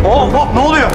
Hop hop, ne oluyor?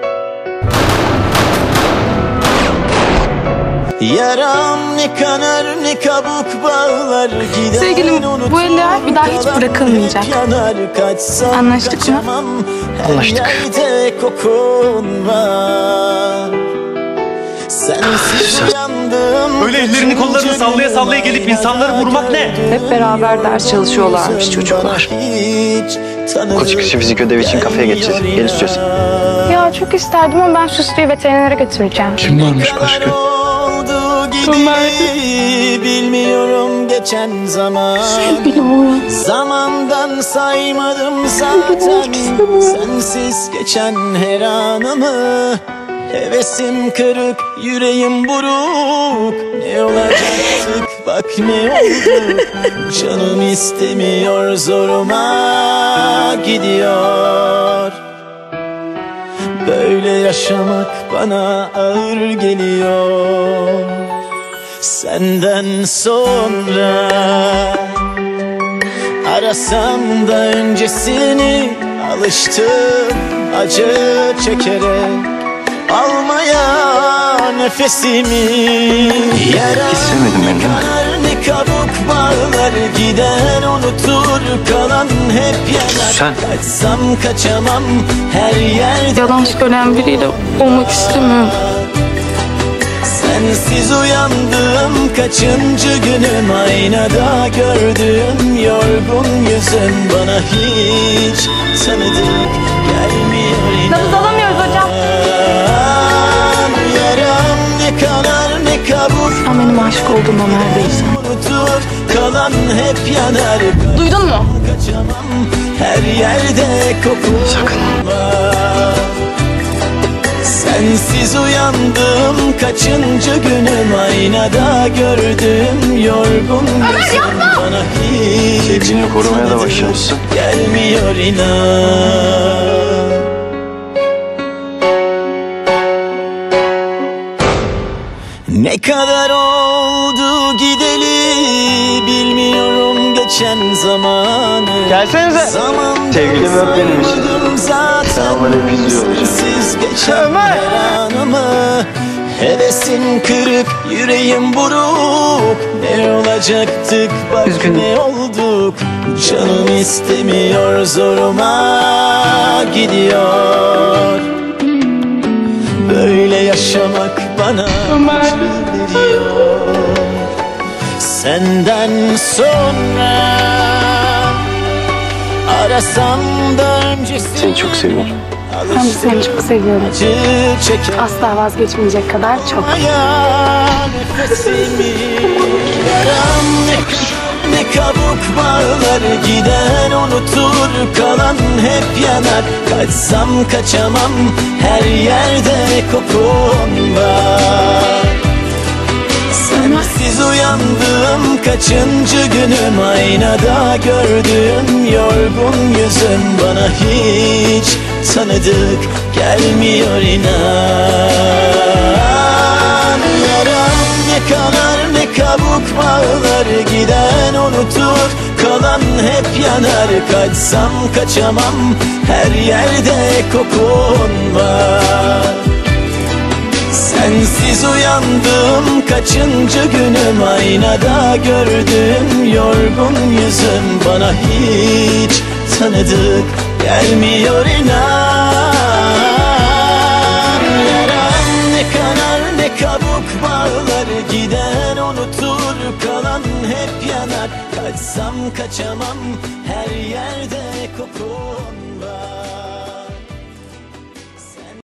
Yaram ne kanar ne kabuk bağlar gider. Sevgilim, bu eller bir daha hiç bırakılmayacak. Anlaştık mı? Anlaştık. Kokun var. Sensiz uyandım. Öyle ellerini kollarını sallaya sallaya gelip insanları vurmak ne? Hep beraber ders çalışıyorlarmış çocuklar. Okul çıkışı fizik ödevi için kafeye geçeceğiz. Gel istiyorsan. Ya çok isterdim ama ben Süslü'yü veterinere götüreceğim. Kim varmış başka? Ömer. Bilmiyorum geçen zaman. Sevgilim Orhan. Zamandan saymadım zaten. Sensiz geçen her anımı. Hevesim kırık, yüreğim buruk. Ne olacaktık bak ne oldu. Canım istemiyor, zoruma gidiyor. Böyle yaşamak bana ağır geliyor. Senden sonra arasam da öncesini, alıştım acı çekerek almaya nefesimi. Yaram İstemedim ben, değil mi? ne kabuk bağlar gider, unutur kalan hep yanar. Sen? Kaçsam kaçamam her yerde. Yalan söyleyen biriyle olmak istemiyorum. Sensiz uyandım kaçıncı günüm, aynada gördüğüm yorgun yüzüm bana hiç tanıdık gelmiyor inan. Nabız alamıyoruz hocam. Yaram ne kanar ne kabuk. Sen benim aşık olduğuma neredeysen. Unutur kalan hep yanar. Duydun mu? Kaçamam her yerde kokun. Sakın. Var. Sensiz uyandım kaçıncı günüm, aynada gördüğüm yorgun yüzüm bana hiç Sevgilini korumaya da başlamışsın. gelmiyor inan. Ne kadar oldu gideli, bilmiyorum geçen zamanı. Gelsenize. Sevgilimi öp benim için. Sen böyle pizliyor olacak. Sensiz geçen her anımı. Hevesim kırık, yüreğim buruk. Ne olacaktık bak ne olduk. Canım istemiyor, zoruma gidiyor. Böyle yaşamak bana acı veriyor. Senden sonra arasam da öncesini. Seni çok seviyorum. Ben de seni çok seviyorum. Acı çeken Asla vazgeçmeyecek kadar çok. nefesimi. Yaram ne kabuk bağlar gider, unutur kalan hep yanar. Kaçsam kaçamam her yerde kokun var. Sensiz uyandım kaçıncı günüm, aynada gördüğüm yorgun yüzüm bana hiç tanıdık gelmiyor inan. Yaram ne kanar ne kabuk bağlar gider, unutur kalan hep yanar. Kaçsam kaçamam her yerde kokun var. Sensiz uyandım kaçıncı günüm, aynada gördüğüm yorgun yüzüm bana hiç tanıdık gelmiyor inan. Yaram ne kanar ne kabuk bağlar gider, unutur kalan hep yanar. Kaçsam kaçamam her yerde kokun.